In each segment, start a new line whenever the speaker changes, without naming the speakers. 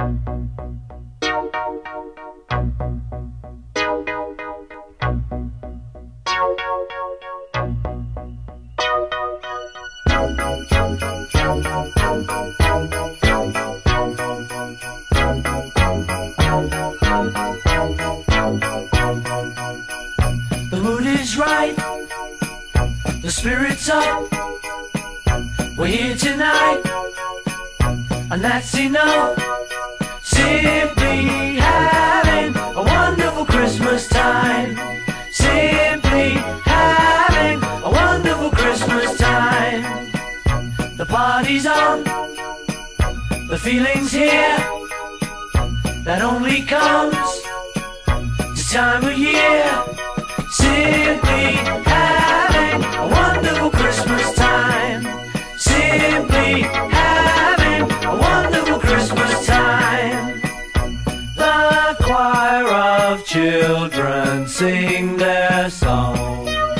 The mood is right, the spirit's up. We're here tonight, and that's enough. Simply having a wonderful Christmas time. Simply having a wonderful Christmas time. The party's on, the feeling's here. That only comes this time of year. Simply having a wonderful Christmas time. Simply having a wonderful Christmas time. The choir of children sing their song.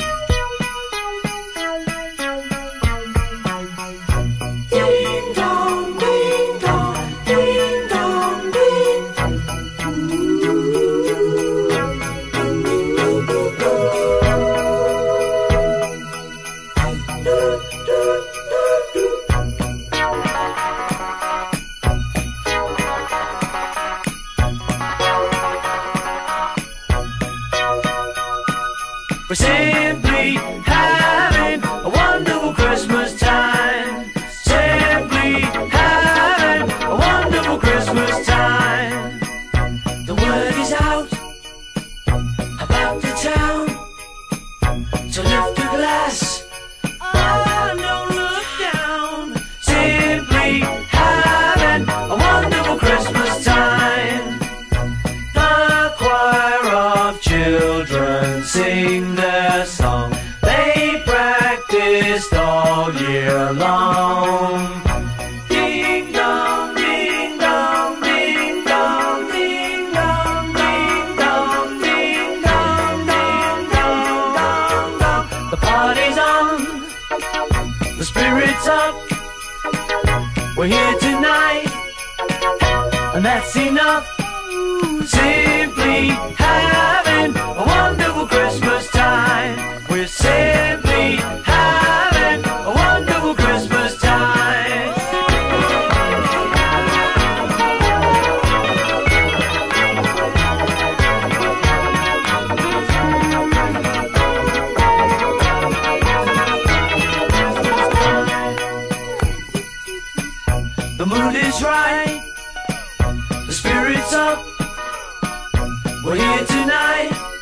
Ding dong, ding dong, ding dong, ding. We're simply having a wonderful Christmas time. Simply having a wonderful Christmas time. The word is out about the town to lift a glass. Oh, don't look down. Simply having a wonderful Christmas time. The choir of children sing their song. They practiced all year long. Ding dong, ding dong, ding dong, ding dong, ding dong, ding dong, ding dong, dong, dong. The party's on, the spirit's up. We're here tonight, and that's enough. Simply having a wonderful Christmas time. We're simply having a wonderful Christmas time. The mood is right, the spirit's up. We're here tonight,